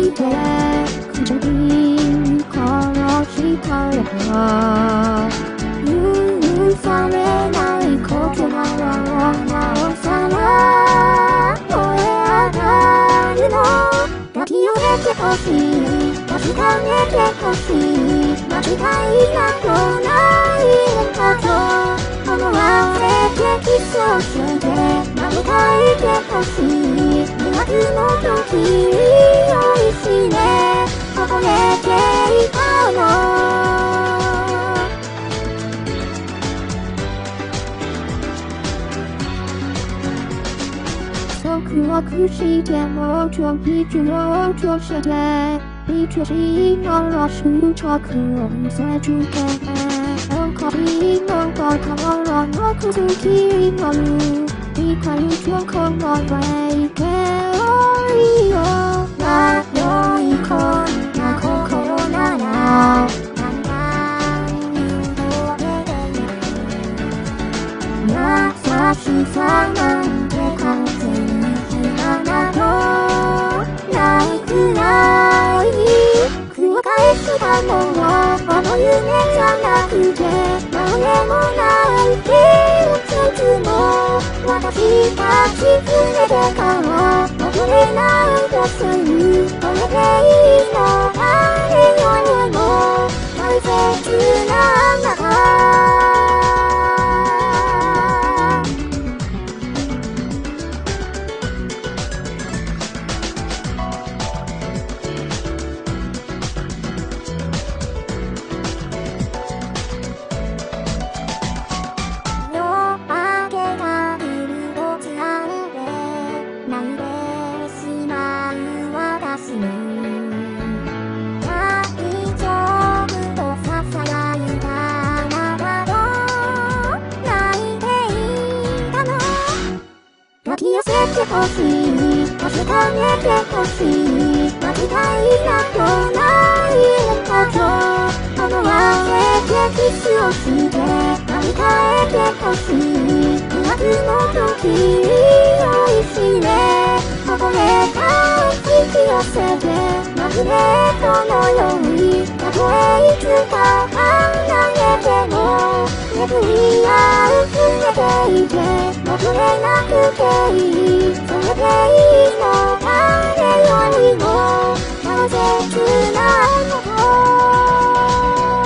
いて口に殺したれば許されないことならなおさら燃え上がるの抱き寄せてほしい確かめてほしい間違いなどないのかと思わせてキスをして何か言ってほしい2月の時酔いしね溺れていたの束縛してもちょいちょとして愛しいなら執着を見せつけおかしいのが変わらなく好きになる怒りとこの上行けおいよ迷い込んだ心ならだんだん揺れてゆく優しさなんて完全に知らなどないくらい繰り返したのはあの夢じゃなくて何でもない現実も私たち船でから戻れないです止めていいの誰よりも大切なあなた抱き寄せてほしい確かめてほしい間違いなどないのかと思わせてキスをして何か得てほしい2月の時酔いしね溺れた引き寄せてマグネットのようにたとえいつか離れても巡り合う船でいて戻れなくていいそれでいいの誰よりも大切なこと